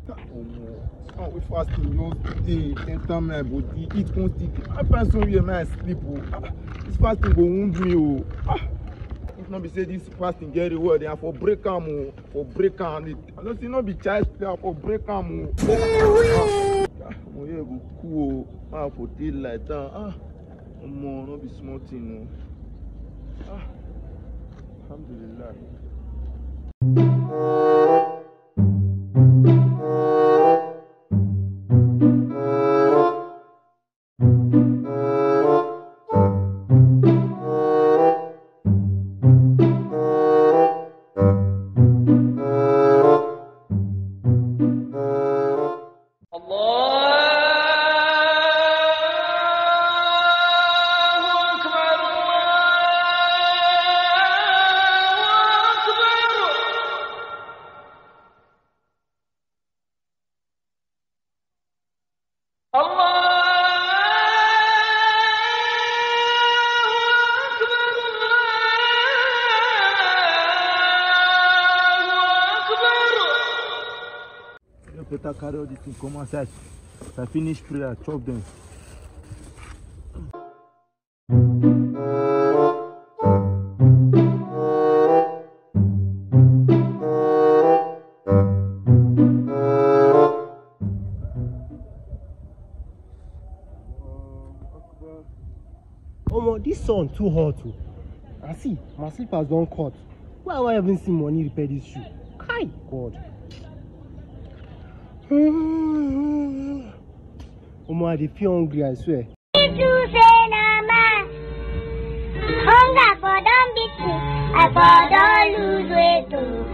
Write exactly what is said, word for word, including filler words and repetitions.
Oh, we fasting no day, enter my body, eat constantly. I find somewhere my sleep. Oh. This fasting go wound me. Oh. Ah. If not be say this fasting get reward, they are for break am oh, for break am. I don't see not be child play for break am oh. Ah, oh yeah, go cool. Ah, for tail like that. Ah, omo, no be small thing oh. Ah, alhamdulillah. Better carry all this thing, come outside. If I finish prayer, chop them. Oh, this sun too hot. Too. I see, my slippers don't cut. Why have I even seen money repair this shoe? Kai, God. Omo, I dey feel hungry, I swear. If you say na man, hunger for don't beat me, I for don't lose weight too.